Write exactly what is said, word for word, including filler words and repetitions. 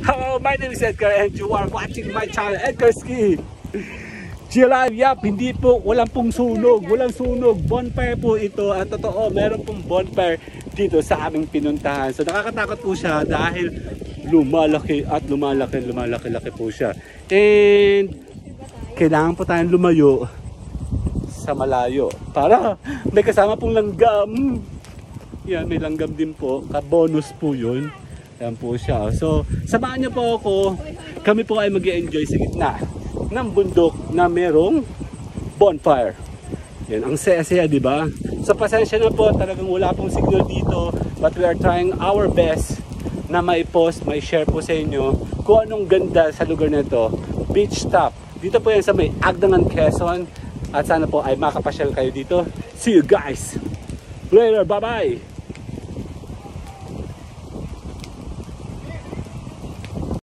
Hello, my name is Edgar and you are watching my channel, Edgar Ski. Chila, yap, hindi po, walang pong sunog, walang sunog. Bonfire po ito at totoo, meron pong bonfire dito sa aming pinuntahan. So nakakatakot po siya dahil lumalaki at lumalaki, lumalaki-laki po siya. And kailangan po tayong lumayo sa malayo para may kasama pong langgam. Yan, may langgam din po, ka-bonus po yun. Yan po siya. So, samahan niyo po ako. Kami po ay mag-i-enjoy sa gitna ng bundok na merong bonfire. Yan, ang saya-saya, di ba? So, pasensya na po. Talagang wala pong signal dito. But we are trying our best na mai-post, mai-share po sa inyo kung anong ganda sa lugar na ito. BeachTop. Dito po yan sa may Agdangan Quezon. At sana po ay makapasyal kayo dito. See you guys! Later! Bye-bye!